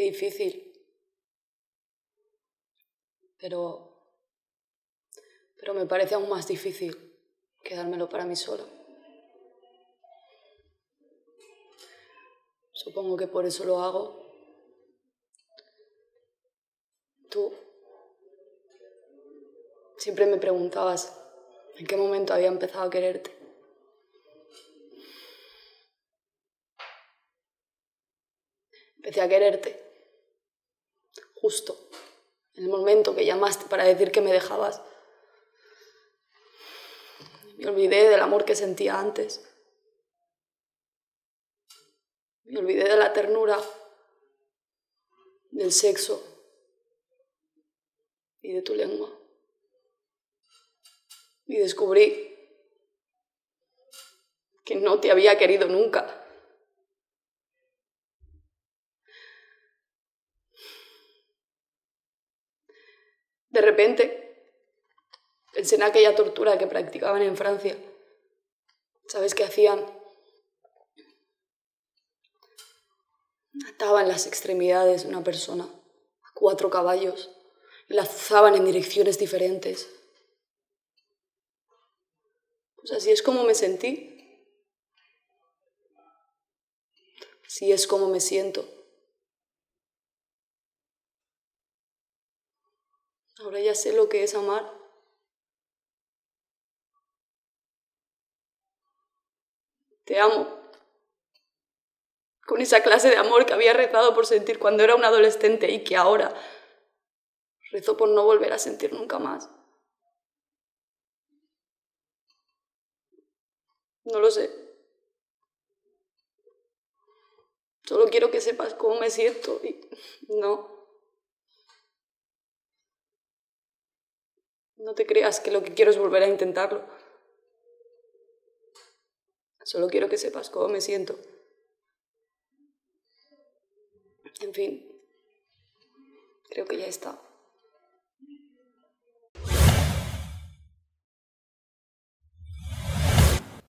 Qué difícil. Pero me parece aún más difícil quedármelo para mí sola. Supongo que por eso lo hago. Tú siempre me preguntabas en qué momento había empezado a quererte. Empecé a quererte justo en el momento que llamaste para decir que me dejabas. Me olvidé del amor que sentía antes. Me olvidé de la ternura, del sexo y de tu lengua. Y descubrí que no te había querido nunca. De repente, pensé en aquella tortura que practicaban en Francia. ¿Sabes qué hacían? Ataban las extremidades de una persona a 4 caballos y la azuzaban en direcciones diferentes. Pues así es como me sentí. Así es como me siento. Ahora ya sé lo que es amar. Te amo. Con esa clase de amor que había rezado por sentir cuando era un adolescente y que ahora rezo por no volver a sentir nunca más. No lo sé. Solo quiero que sepas cómo me siento y no te creas que lo que quiero es volver a intentarlo. Solo quiero que sepas cómo me siento. En fin, creo que ya está.